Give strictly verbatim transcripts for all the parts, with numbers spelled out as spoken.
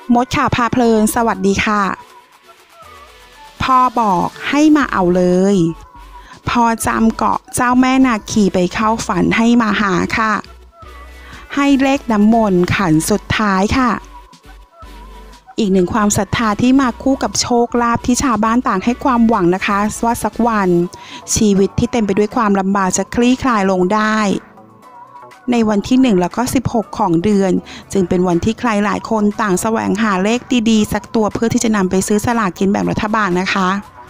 มดข่าวพาเพลินสวัสดีค่ะพ่อบอกให้มาเอาเลยพ่อจำเกาะเจ้าแม่นาคีไปเข้าฝันให้มาหาค่ะให้เลขน้ำมนต์ขันสุดท้ายค่ะอีกหนึ่งความศรัทธาที่มาคู่กับโชคลาภที่ชาวบ้านต่างให้ความหวังนะคะว่าสักวันชีวิตที่เต็มไปด้วยความลำบากจะคลี่คลายลงได้ในวันที่หนึ่งแล้วก็สิบหกของเดือนจึงเป็นวันที่ใครหลายคนต่างแสวงหาเลขดีๆสักตัวเพื่อที่จะนำไปซื้อสลากกินแบ่งรัฐบาลนะคะ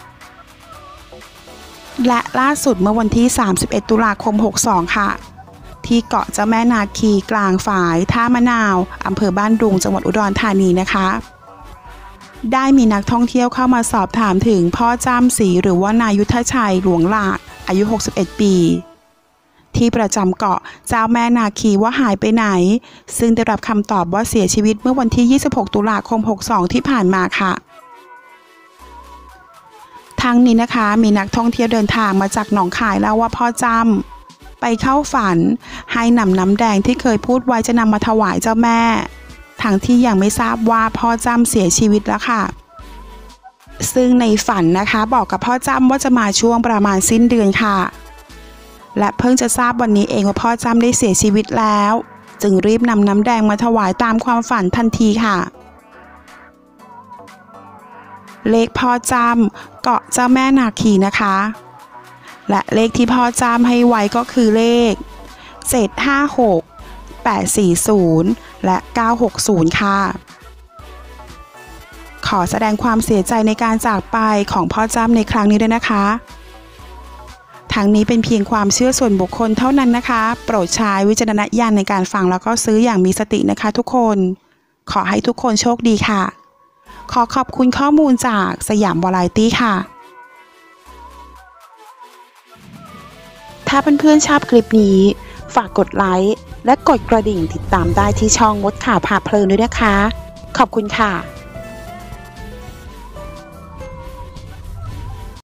และล่าสุดเมื่อวันที่สามสิบเอ็ดตุลาคมหกสิบสองค่ะที่เกาะเจ้าแม่นาคีกลางฝายท่ามะนาวอำเภอบ้านดุงจังหวัดอุดรธานีนะคะได้มีนักท่องเที่ยวเข้ามาสอบถามถึงพ่อจ้ำศรีหรือว่านายุทธชัยหลวงหลากอายุหกสิบเอ็ดปีที่ประจำเกาะเจ้าแม่นาคีว่าหายไปไหนซึ่งได้รับคำตอบว่าเสียชีวิตเมื่อวันที่ยี่สิบหกตุลาคมหกสิบสองที่ผ่านมาค่ะทั้งนี้นะคะมีนักท่องเที่ยวเดินทางมาจากหนองคายแล้วว่าพ่อจำไปเข้าฝันให้นำน้ำแดงที่เคยพูดไว้จะนำมาถวายเจ้าแม่ทั้งที่ยังไม่ทราบว่าพ่อจำเสียชีวิตแล้วค่ะซึ่งในฝันนะคะบอกกับพ่อจำว่าจะมาช่วงประมาณสิ้นเดือนค่ะและเพิ่งจะทราบวันนี้เองว่าพ่อจำได้เสียชีวิตแล้วจึงรีบนำน้ำแดงมาถวายตามความฝันทันทีค่ะเลขพ่อจำเกาะเจ้าแม่นาคีนะคะและเลขที่พ่อจำให้ไว้ก็คือเลขเจ็ดห้าหก แปดสี่ศูนย์และเก้าหกศูนย์ค่ะขอแสดงความเสียใจในการจากไปของพ่อจำในครั้งนี้ด้วยนะคะทั้งนี้เป็นเพียงความเชื่อส่วนบุคคลเท่านั้นนะคะโปรดใช้วิจารณญาณในการฟังแล้วก็ซื้ออย่างมีสตินะคะทุกคนขอให้ทุกคนโชคดีค่ะขอขอบคุณข้อมูลจากสยามวาไรตี้ค่ะถ้าเพื่อนๆชอบคลิปนี้ฝากกดไลค์และกดกระดิ่งติดตามได้ที่ช่องมดข่าวพาเพลินด้วยนะคะขอบคุณค่ะ